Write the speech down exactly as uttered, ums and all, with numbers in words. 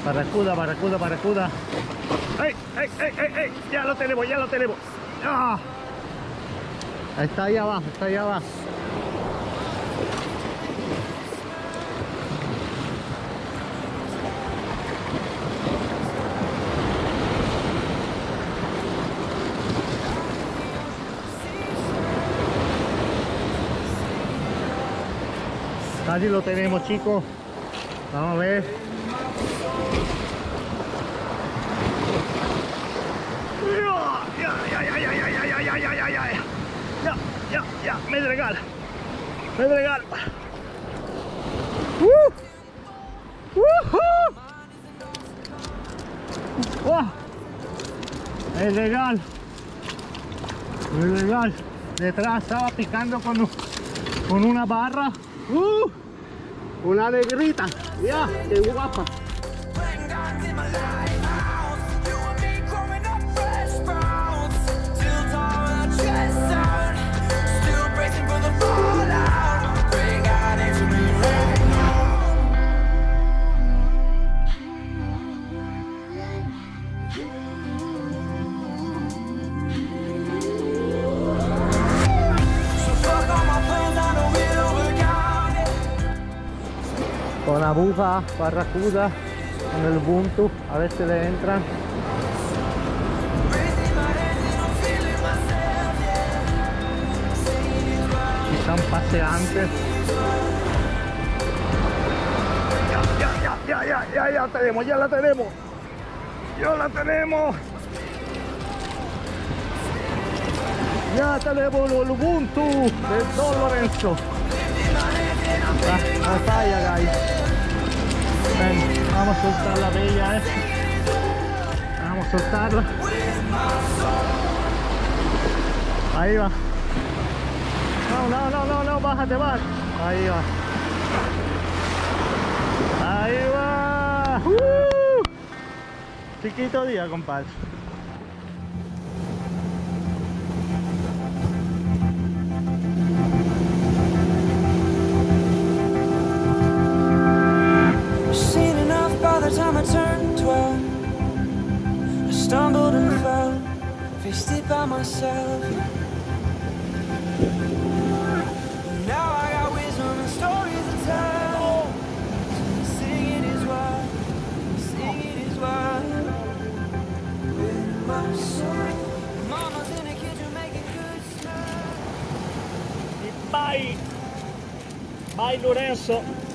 Barracuda, barracuda, barracuda. ¡Ey, ey, ey, ey, ey! Ya lo tenemos, ya lo tenemos. ¡Ah! Está ahí abajo, está ahí abajo. Casi lo tenemos, chicos. Vamos a ver. Ya, ya, ya, ya, ya, ya, ya, ya, ya, ya, ya, ya, ya, ya, me regala, me regala. ¡Uh! ¡Uh! ¡Oh! El regalo, el regalo. Detrás estaba picando con, con una barra. ¡Uh! Una negrita. Ya, qué guapa. Con la aguja barracuda, con el Ubuntu, a ver si le entran. Están paseantes. Ya, ya, ya, ya, ya, ya, ya la tenemos, ya la tenemos. Ya la tenemos. Ya tenemos el Ubuntu de Don Lorenzo. Ah, no falla, guys. Ven, vamos a soltar la bella, eh. Vamos a soltarla. Ahí va. No, no, no, no, no, bájate, va. Ahí va. Ahí va. Uh. Chiquito día, compadre. By the time I turned twelve, I stumbled and fell, faced it by myself. Now I got wisdom and stories to tell. Sing it as well, sing it as well. With my soul, mama's in the kitchen making good smell. Bye, bye Lorenzo.